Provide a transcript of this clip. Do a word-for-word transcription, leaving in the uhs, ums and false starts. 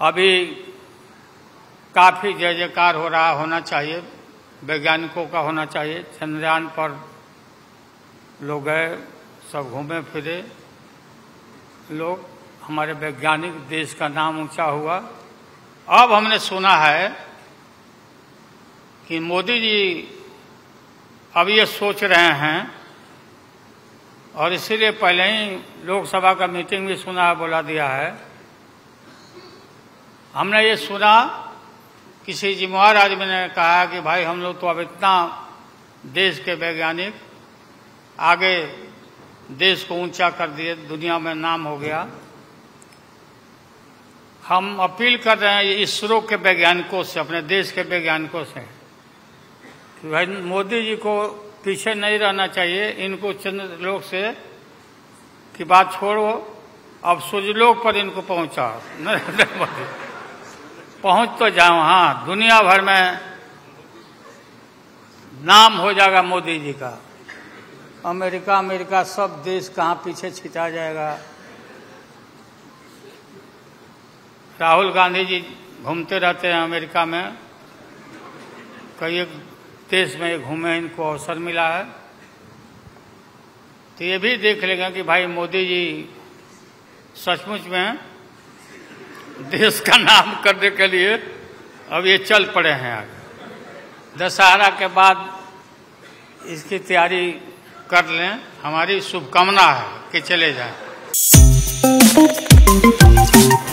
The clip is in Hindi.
अभी काफ़ी जय जयकार हो रहा होना चाहिए, वैज्ञानिकों का होना चाहिए। चंद्रयान पर लोग गए, सब घूमे फिरे लोग, हमारे वैज्ञानिक, देश का नाम ऊंचा हुआ। अब हमने सुना है कि मोदी जी अब ये सोच रहे हैं, और इसीलिए पहले ही लोकसभा का मीटिंग भी सुना है, बुला दिया है। हमने ये सुना, किसी जिम्मेवार आदमी ने कहा कि भाई हम लोग तो अब इतना देश के वैज्ञानिक आगे देश को ऊंचा कर दिए, दुनिया में नाम हो गया। हम अपील कर रहे हैं इसरो के वैज्ञानिकों से, अपने देश के वैज्ञानिकों से, कि भाई मोदी जी को पीछे नहीं रहना चाहिए। इनको चंद्रलोक से की बात छोड़ो, अब सूर्यलोक पर इनको पहुंचाओ। नरेंद्र मोदी पहुंच तो जाओ, हाँ, दुनिया भर में नाम हो जाएगा मोदी जी का। अमेरिका अमेरिका सब देश कहाँ पीछे छिटा जाएगा। राहुल गांधी जी घूमते रहते हैं अमेरिका में, कई देश में घूमे, इनको अवसर मिला है। तो ये भी देख लेगा कि भाई मोदी जी सचमुच में देश का नाम करने के लिए अब ये चल पड़े हैं आगे। दशहरा के बाद इसकी तैयारी कर लें, हमारी शुभकामना है कि चले जाएं।